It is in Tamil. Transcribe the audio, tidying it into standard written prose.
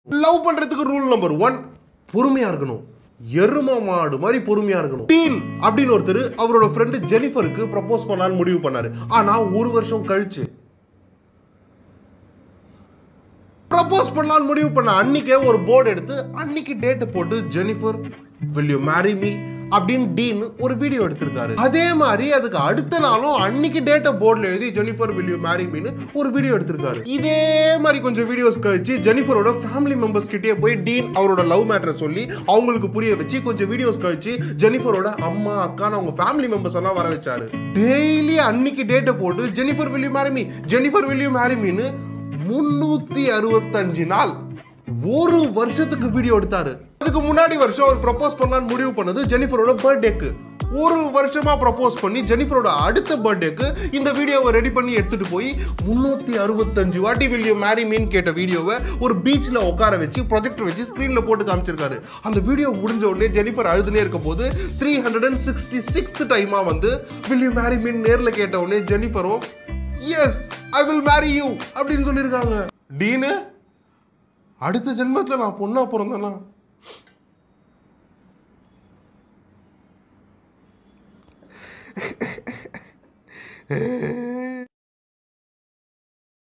லவ் பண்றதுக்கு ரூல் நம்பர் 1 பொறுமையா இருக்கணும். எரும மாடு மாதிரி பொறுமையா இருக்கணும். டீன் அப்படின்னு ஒருத்தர் அவரோட ஃப்ரெண்ட் ஜெனிஃபருக்கு ப்ரப்போஸ் பண்ணலான்னு முடிவு பண்ணாரு. ஆனா ஒரு வருஷம் கழிச்சு ப்ரப்போஸ் பண்ணலான்னு முடிவு பண்ண அன்னைக்கே ஒரு போர்டு எடுத்து அன்னைக்கு டேட் போட்டு Jennifer will you marry me அப்படின்னு டீன் ஒரு வீடியோ எடுத்திருக்காரு. அதே மாதிரி அதுக்கு அடுத்த நாளும் அன்னைக்கு டேட்டை போர்டில் எழுதி ஜெனிஃபர் will you marry meன்னு ஒரு வீடியோ எடுத்திருக்காரு. இதே மாதிரி கொஞ்சம் வீடியோஸ் கழிச்சு ஜெனிஃபரோட ஃபேமிலி மெம்பர்ஸ் கிட்டே போய் டீன் அவரோட லவ் மேட்டரை சொல்லி அவங்களுக்கு புரிய வச்சு கொஞ்சம் வீடியோஸ் கழிச்சு ஜெனிஃபரோட அம்மா அக்கா அவங்க ஃபேமிலி மெம்பர்ஸ் எல்லாம் வர வச்சாரு. டெய்லி அன்னைக்கு டேட்டை போட்டு Jennifer will you marry me Jennifer will you marry meன்னு 365 நாள் ஒரு வருஷத்துக்கு வீடியோ எடுத்தாரு. அதுக்கு முன்னாடி வருஷம் அவர் ப்ரப்போஸ் பண்ணலான்னு முடிவு பண்ணது ஜெனிஃபரோட பர்த்டேக்கு. ஒரு வருஷமா ப்ரப்போஸ் பண்ணி ஜெனிஃபரோட அடுத்த பர்த்டேக்கு இந்த வீடியோவை ரெடி பண்ணி எடுத்துட்டு போய் 365 வாட்டி will you marry me கேட்ட வீடியோவை ஒரு பீச்ல உட்கார வச்சு ப்ரொஜெக்டர் வச்சு ஸ்கிரீன்ல போட்டு காமிச்சிருக்காரு. அந்த வீடியோ முடிஞ்ச உடனே ஜெனிஃபர் அழுதுனே இருக்க போது 366th டைமா வந்து will you marry me நேர்ல கேட்ட உடனே ஜெனிஃபரும் yes I will marry you அப்படின்னு சொல்லியிருக்காங்க. டீனு அடுத்த ஜென்மத்தில் நான் பொண்ணா பிறந்தேனா